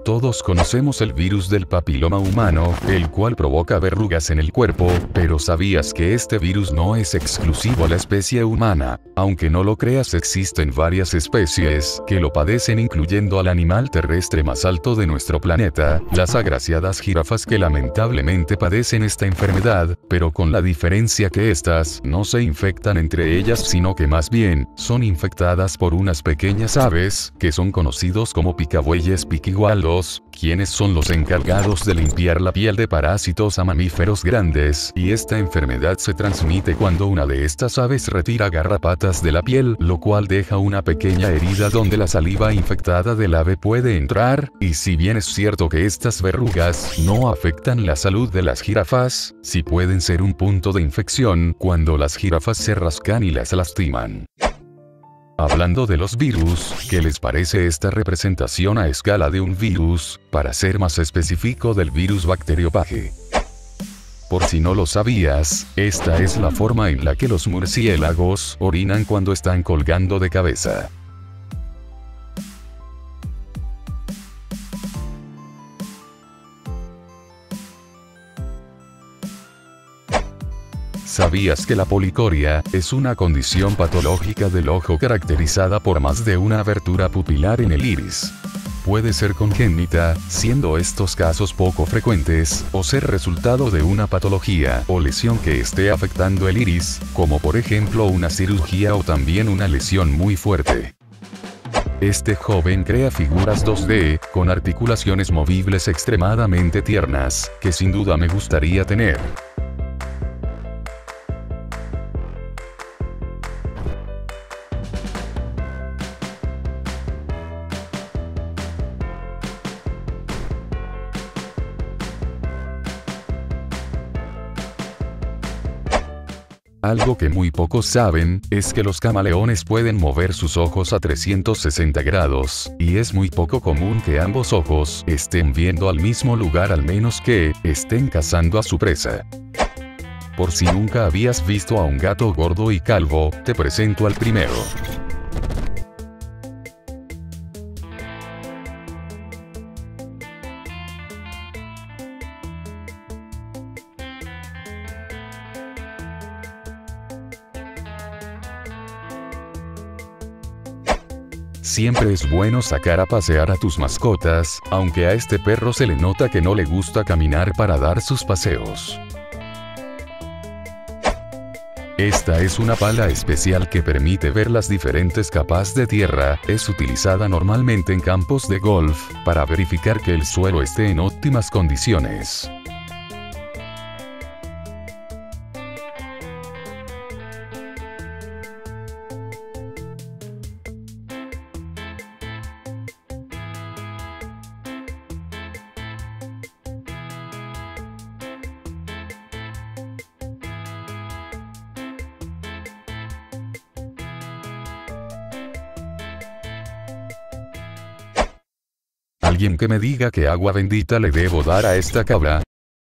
Todos conocemos el virus del papiloma humano, el cual provoca verrugas en el cuerpo, pero ¿sabías que este virus no es exclusivo a la especie humana? Aunque no lo creas, existen varias especies que lo padecen, incluyendo al animal terrestre más alto de nuestro planeta, las agraciadas jirafas, que lamentablemente padecen esta enfermedad, pero con la diferencia que estas no se infectan entre ellas, sino que más bien son infectadas por unas pequeñas aves que son conocidos como picabueyes piquigualos, quienes son los encargados de limpiar la piel de parásitos a mamíferos grandes, y esta enfermedad se transmite cuando una de estas aves retira garrapatas de la piel, lo cual deja una pequeña herida donde la saliva infectada del ave puede entrar, y si bien es cierto que estas verrugas no afectan la salud de las jirafas, sí pueden ser un punto de infección cuando las jirafas se rascan y las lastiman. Hablando de los virus, ¿qué les parece esta representación a escala de un virus, para ser más específico del virus bacteriófage? Por si no lo sabías, esta es la forma en la que los murciélagos orinan cuando están colgando de cabeza. ¿Sabías que la policoria es una condición patológica del ojo caracterizada por más de una abertura pupilar en el iris? Puede ser congénita, siendo estos casos poco frecuentes, o ser resultado de una patología o lesión que esté afectando el iris, como por ejemplo una cirugía o también una lesión muy fuerte. Este joven crea figuras 2D, con articulaciones movibles extremadamente tiernas, que sin duda me gustaría tener. Algo que muy pocos saben, es que los camaleones pueden mover sus ojos a 360 grados, y es muy poco común que ambos ojos estén viendo al mismo lugar, al menos que estén cazando a su presa. Por si nunca habías visto a un gato gordo y calvo, te presento al primero. Siempre es bueno sacar a pasear a tus mascotas, aunque a este perro se le nota que no le gusta caminar para dar sus paseos. Esta es una pala especial que permite ver las diferentes capas de tierra, es utilizada normalmente en campos de golf, para verificar que el suelo esté en óptimas condiciones. ¿Alguien que me diga qué agua bendita le debo dar a esta cabra?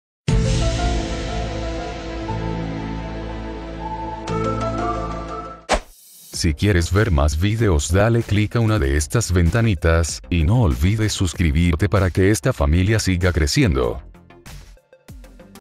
Si quieres ver más videos, dale clic a una de estas ventanitas, y no olvides suscribirte para que esta familia siga creciendo.